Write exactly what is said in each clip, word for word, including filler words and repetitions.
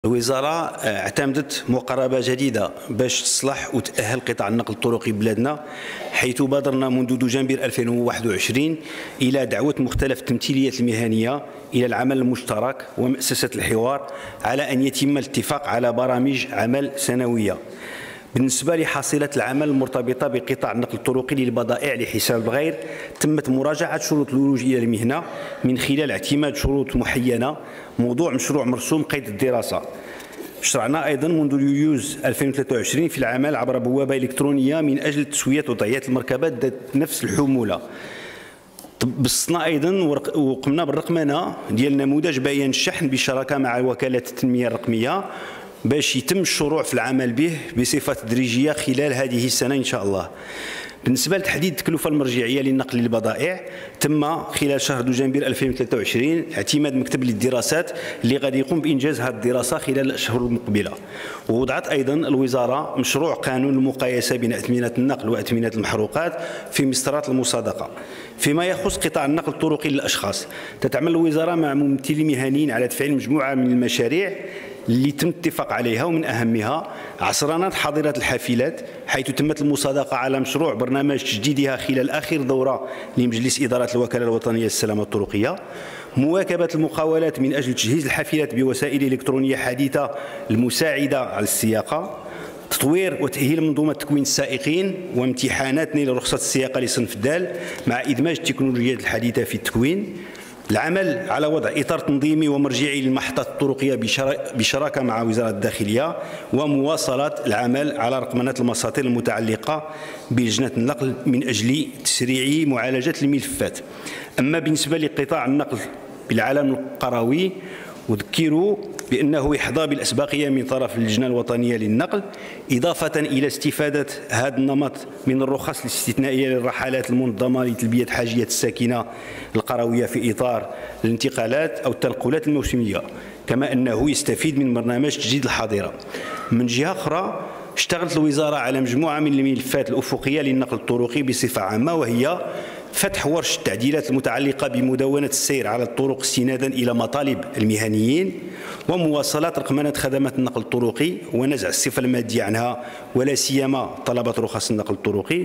الوزارة اعتمدت مقاربة جديدة باش تصلح وتأهل قطاع النقل الطرقي بلادنا، حيث بادرنا منذ دجنبر ألفين وواحد وعشرين إلى دعوة مختلف التمثيليات المهنية إلى العمل المشترك ومؤسسة الحوار على أن يتم الاتفاق على برامج عمل سنوية. بالنسبة لحصيلة العمل المرتبطة بقطاع النقل الطرقي للبضائع لحساب الغير، تمت مراجعة شروط الولوج إلى المهنة من خلال اعتماد شروط محينة موضوع مشروع مرسوم قيد الدراسة. شرعنا أيضا منذ يوليوز ألفين وثلاثة وعشرين في العمل عبر بوابة إلكترونية من أجل تسوية وضعية المركبات ذات نفس الحمولة. بسطنا ايضا وقمنا بالرقمنه ديال نموذج بيان الشحن بشراكه مع وكاله التنميه الرقميه باش يتم الشروع في العمل به بصفه تدريجيه خلال هذه السنه ان شاء الله. بالنسبه لتحديد التكلفه المرجعيه للنقل للبضائع، تم خلال شهر دجنبر ألفين وثلاثة وعشرين اعتماد مكتب للدراسات اللي غادي يقوم بانجاز هذه الدراسه خلال الاشهر المقبله. ووضعت ايضا الوزاره مشروع قانون المقايسه بين اثمنه النقل واثمنه المحروقات في مسطرات المصادقه. فيما يخص قطاع النقل الطرقي للاشخاص، تتعمل الوزاره مع ممثلين مهنيين على تفعيل مجموعه من المشاريع اللي تم الاتفاق عليها، ومن اهمها عصرنه حاضره الحافلات، حيث تمت المصادقه على مشروع برنامج تجديدها خلال اخر دوره لمجلس اداره الوكاله الوطنيه للسلامه الطرقيه، مواكبه المقاولات من اجل تجهيز الحافلات بوسائل الكترونيه حديثه المساعده على السياقه، تطوير وتأهيل منظومة تكوين السائقين وامتحانات نيل رخصة السياقة لصنف د مع إدماج التكنولوجيات الحديثة في التكوين، العمل على وضع إطار تنظيمي ومرجعي للمحطات الطرقية بشراكة مع وزارة الداخلية، ومواصلة العمل على رقمنة المساطير المتعلقة بلجنة النقل من أجل تسريع معالجة الملفات. أما بالنسبة لقطاع النقل بالعالم القروي، أذكروا بأنه يحظى بالأسبقية من طرف اللجنة الوطنية للنقل، إضافة إلى استفادة هذا النمط من الرخص الاستثنائية للرحلات المنظمة لتلبية حاجيات الساكنة القروية في إطار الانتقالات أو التنقلات الموسمية، كما أنه يستفيد من برنامج تجديد الحاضرة. من جهة أخرى، اشتغلت الوزارة على مجموعة من الملفات الأفقية للنقل الطرقي بصفة عامة، وهي فتح ورش التعديلات المتعلقة بمدونة السير على الطرق استنادا إلى مطالب المهنيين، ومواصلة رقمنة خدمات النقل الطرقي ونزع الصفة المادية عنها ولا سيما طلبة رخص النقل الطرقي.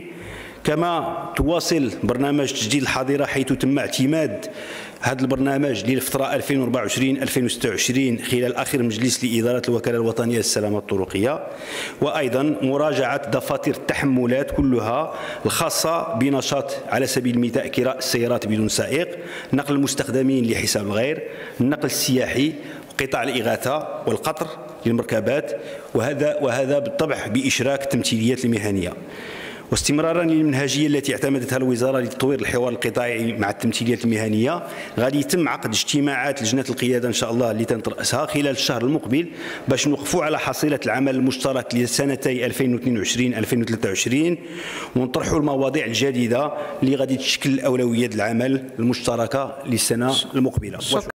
كما تواصل برنامج تجديد الحاضرة، حيث تم اعتماد هذا البرنامج للفترة ألفين وأربعة وعشرين ألفين وستة وعشرين خلال آخر مجلس لإدارة الوكالة الوطنية للسلامة الطرقية، وأيضا مراجعة دفاتر التحملات كلها الخاصة بنشاط على سبيل المثال كراء السيارات بدون سائق، نقل المستخدمين لحساب الغير، النقل السياحي، قطاع الإغاثة والقطر للمركبات، وهذا وهذا بالطبع بإشراك التمثيليات المهنية. واستمرارا للمنهجيه التي اعتمدتها الوزاره لتطوير الحوار القطاعي مع التمثيليات المهنيه، غادي يتم عقد اجتماعات لجنه القياده ان شاء الله اللي تنترأسها خلال الشهر المقبل باش نوقفوا على حصيله العمل المشترك لسنتي ألفين واثنين وعشرين ألفين وثلاثة وعشرين، ونطرحوا المواضيع الجديده اللي غادي تشكل اولويات العمل المشتركه للسنه المقبله.